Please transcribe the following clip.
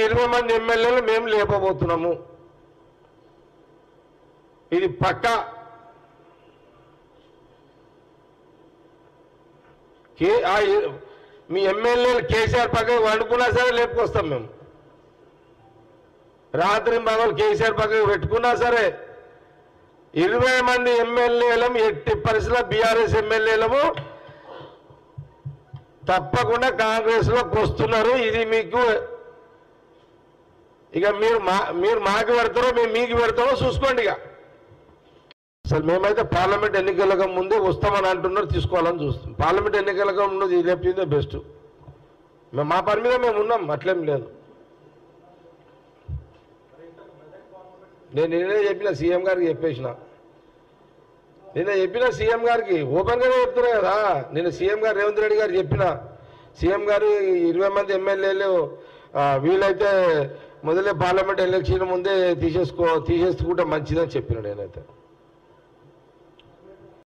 20 మంది ఎమ్మెల్యేలు మేము లేపబోతున్నాము. ఇది పక్కా. మీ ఎమ్మెల్యేలు కేసీఆర్ పక్కకు వండుకున్నా సరే లేపుకొస్తాం మేము. రాత్రి పగలు కేసీఆర్ పక్కకు పెట్టుకున్నా సరే 20 మంది ఎమ్మెల్యేలం ఎట్టి పరిస్థితుల్లో బీఆర్ఎస్ ఎమ్మెల్యేలము తప్పకుండా కాంగ్రెస్లోకి వస్తున్నారు. ఇది మీకు ఇక మీరు మాకు పెడతారో మేము మీకు పెడతారో చూసుకోండి. ఇక అసలు మేమైతే పార్లమెంట్ ఎన్నికలకు ముందే వస్తామని అంటున్నారు, తీసుకోవాలని చూస్తాం. పార్లమెంట్ ఎన్నికలకు ముందు లేపిందే బెస్ట్. మా పని మీద మేము ఉన్నాం, అట్లేం లేదు. నేను నిన్నే చెప్పిన సీఎం గారికి చెప్పేసిన, సీఎం గారికి ఓపెన్గానే చెప్తున్నా కదా. నేను సీఎం గారు రేవంత్ రెడ్డి గారు చెప్పిన, సీఎం గారు 20 మంది ఎమ్మెల్యేలు వీలైతే మొదలే పార్లమెంట్ ఎలక్షన్ ముందే తీసేసుకుంటే మంచిదని చెప్పిన నేనైతే.